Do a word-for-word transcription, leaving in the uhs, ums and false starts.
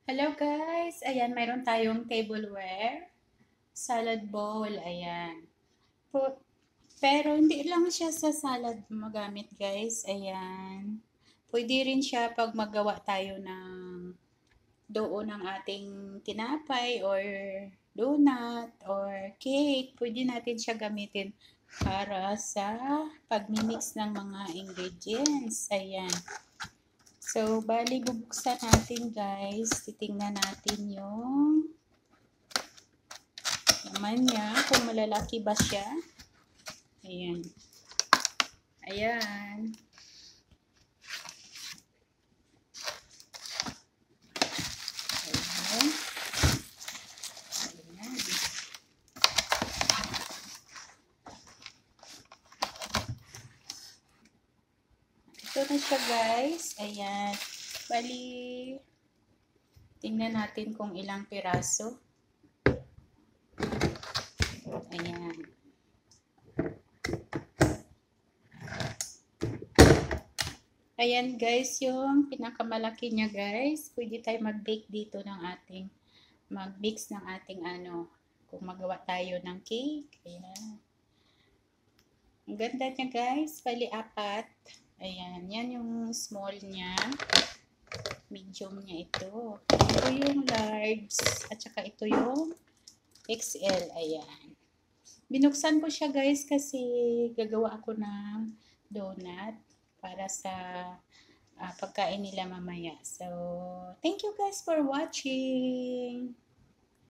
Hello guys! Ayan, mayroon tayong tableware, salad bowl, ayan. Po, pero hindi lang siya sa salad magamit guys, ayan. Pwede rin siya pag magawa tayo ng doon ng ating tinapay or donut or cake. Pwede natin siya gamitin para sa pagmimix ng mga ingredients, ayan. So, bali bubuksan natin guys. Titingnan natin yung laman niya. Kung malalaki ba siya. Ayan. Ayan. Ayan. Ayan. Ito na siya guys. Ayan. Bali, tingnan natin kung ilang piraso. Ayan. Ayan guys, yung pinakamalaki niya guys. Pwede tayo mag-bake dito ng ating, mag-mix ng ating ano, kung magawa tayo ng cake. Ayan. Ang ganda niya guys. Bali apat. Ayan. Yan yung small niya. Medium niya ito. Ito yung large. At saka ito yung X L. Ayan. Binuksan ko siya guys kasi gagawa ako ng donut para sa uh, pagkain nila mamaya. So, thank you guys for watching.